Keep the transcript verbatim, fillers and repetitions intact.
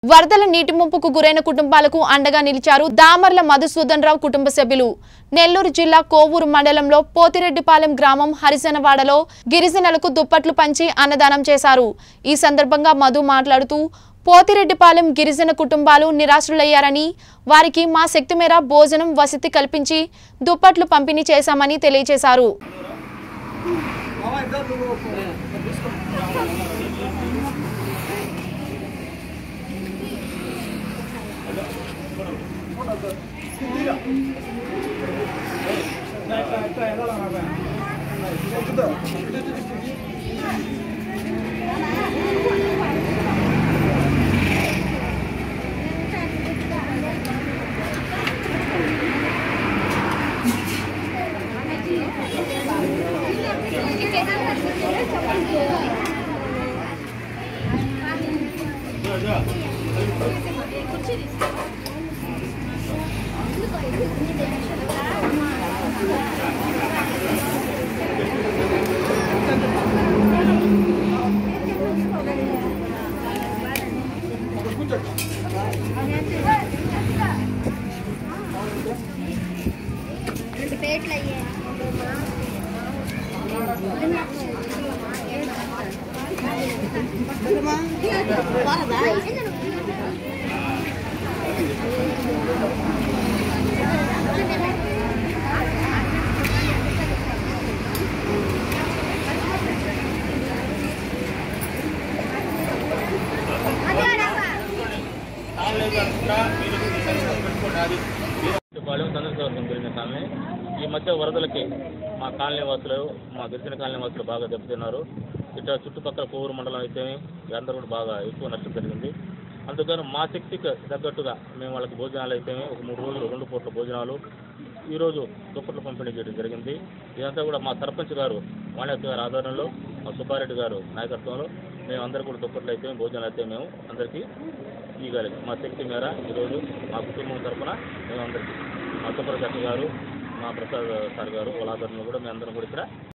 వరదల నీటి ముంపుకు గురైన కుటుంబాలకు అండగా నిలిచారు దామర్ల మధుసూదన్ రావు కుటుంబ సభ్యులు. నెల్లూరు జిల్లా కోవూరు మండలంలో పోతిరెడ్డిపాలెం గ్రామం హరిజనవాడలో గిరిజనులకు దుప్పట్లు పంచి అన్నదానం చేశారు. ఈ సందర్భంగా మధు మాట్లాడుతూ పోతిరెడ్డిపాలెం గిరిజన కుటుంబాలు నిరాశ్రులయ్యారని, వారికి మా శక్తి మేర భోజనం వసతి కల్పించి దుప్పట్లు పంపిణీ చేశామని తెలియజేశారు. ఈ మధ్య వరదలకి మా కాలనీ వాసులు మా గిరిజన కాలనీ వాసులు బాగా దెబ్బతిన్నారు. ఇట్లా చుట్టుపక్కల కోవూరు మండలం అయితే అందరూ కూడా బాగా ఎక్కువ నష్టం జరిగింది. అందుకని మా శక్తికి తగ్గట్టుగా మేము వాళ్ళకి భోజనాలు అయితే ఒక మూడు రోజులు రెండు పూట్ల భోజనాలు ఈరోజు దుప్పట్లు పంపిణీ చేయడం జరిగింది. ఇదంతా కూడా మా సర్పంచ్ గారు వాణ్యత గారి ఆధ్వర్యంలో, మా సుబ్బారెడ్డి గారు నాయకత్వంలో మేము అందరూ కూడా దుప్పట్లు అయితే భోజనాలు అయితే మేము అందరికీ ఇవ్వగలిగాం. మా శక్తి మేర ఈరోజు మా కుటుంబం తరఫున మేము అందరికీ మా సుబ్బారెడ్డి గారు, మా ప్రసాద్ సార్ గారు వాళ్ళ ఆధ్వర్యంలో కూడా మేము అందరం కూడా ఇక్కడ